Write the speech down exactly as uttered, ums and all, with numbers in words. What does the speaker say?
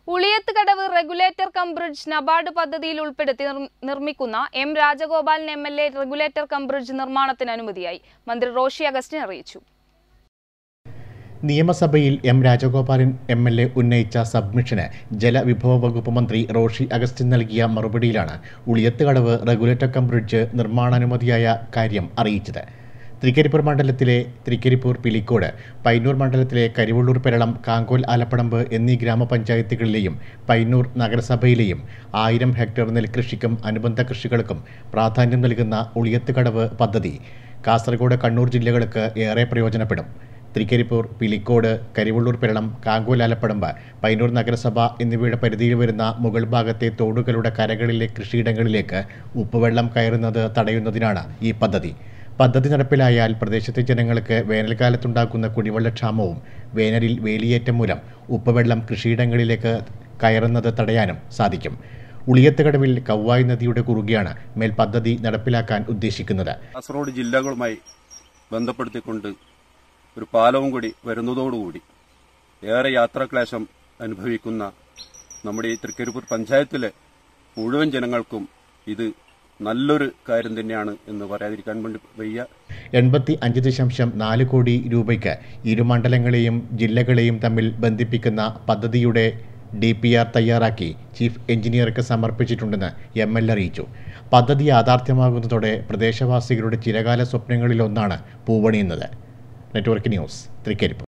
Uliyathukadavu regulator cum bridge NABARD പദ്ധതിയിൽ ഉൾപ്പെടുത്തി നിർമ്മിക്കുന്ന M Rajagopalan M L A regulator cum bridge നിർമ്മാണത്തിന് അനുമതിയായി മന്ത്രി റോഷി അഗസ്റ്റിൻ അറിയിച്ചു. നിയമസഭയിൽ M Rajagopalan M L A ഉന്നയിച്ച സബ്മിഷന് ജലവിഭവ വകുപ്പ് മന്ത്രി റോഷി അഗസ്റ്റിൻ നൽകിയ മറുപടിയിലാണ് ഉളിയത്തുകടവ് റെഗുലേറ്റർ കം ബ്രിഡ്ജ് നിർമ്മാണാനുമതിയായ കാര്യം അറിയിച്ചത്. തൃക്കരിപ്പൂർ മണ്ഡലത്തിലെ തൃക്കരിപ്പൂർ പിലിക്കോട്, പയ്യന്നൂർ മണ്ഡലത്തിലെ കരിവള്ളൂർ പെരളം, കാങ്കോൽ ആലപ്പടമ്പ് എന്നീ ഗ്രാമപഞ്ചായത്തുകളിലെയും പയ്യന്നൂർ നഗരസഭയിലെയും ആയിരം ഹെക്ടർ നെൽകൃഷിക്കും അനുബന്ധ കൃഷികൾക്കും പ്രാധാന്യം നൽകുന്ന ഉളിയത്തുകടവ് പദ്ധതി കാസർഗോഡ്, കണ്ണൂർ ജില്ലകൾക്ക് ഏറെ പ്രയോജനപ്പെടും. തൃക്കരിപ്പൂർ, പിലിക്കോട്, കരിവള്ളൂർ പെരളം, കാങ്കോൽ ആലപ്പടമ്പ്, പയ്യന്നൂർ നഗരസഭ എന്നിവയുടെ പരിധിയിൽ വരുന്ന മുകൾ ഭാഗത്തെ തോടുകളുടെ കരകളിലെ കൃഷിയിടങ്ങളിലേക്ക് ഉപ്പുവെള്ളം കയറുന്നത് തടയുന്നതിനാണ് ഈ പദ്ധതി. പദ്ധതി നടപ്പിലായാൽ പ്രദേശത്തെ ജനങ്ങൾക്ക് വേനൽക്കാലത്തുണ്ടാക്കുന്ന കുടിവെള്ളക്ഷാമവും വേനലിൽ വേലിയേറ്റം മൂലം ഉപ്പുവെള്ളം കൃഷിയിടങ്ങളിലേക്ക് കയറുന്നത് തടയാനും സാധിക്കും. ഉളിയത്തുകടവിൽ കവ്വായ് നദിയുടെ കുറുകെയാണ് മേൽ പദ്ധതി നടപ്പിലാക്കാൻ ഉദ്ദേശിക്കുന്നത്. കാസർഗോഡ് ജില്ലകളുമായി ബന്ധപ്പെടുത്തിക്കൊണ്ട് ഒരു പാലവും കൂടി വരുന്നതോടുകൂടി ഏറെ യാത്രാക്ലേശം അനുഭവിക്കുന്ന നമ്മുടെ ഈ തൃക്കരിപ്പൂർ പഞ്ചായത്തിലെ മുഴുവൻ ജനങ്ങൾക്കും ഇത് നല്ലൊരു കാര്യം തന്നെയാണ് എന്ന് പറയാതിരിക്കാൻ വേണ്ടി വയ്യ. എൺപത്തി അഞ്ച് ദശാംശം നാല് കോടി രൂപയ്ക്ക് ഇരു മണ്ഡലങ്ങളെയും ജില്ലകളെയും തമ്മിൽ ബന്ധിപ്പിക്കുന്ന പദ്ധതിയുടെ ഡി പി ആർ തയ്യാറാക്കി ചീഫ് എഞ്ചിനീയർക്ക് സമർപ്പിച്ചിട്ടുണ്ടെന്ന് എം എൽ അറിയിച്ചു. പദ്ധതി യാഥാർത്ഥ്യമാകുന്നതോടെ പ്രദേശവാസികളുടെ ചിരകാല സ്വപ്നങ്ങളിലൊന്നാണ് പൂവണിയുന്നത്. Network news, Trikaripur.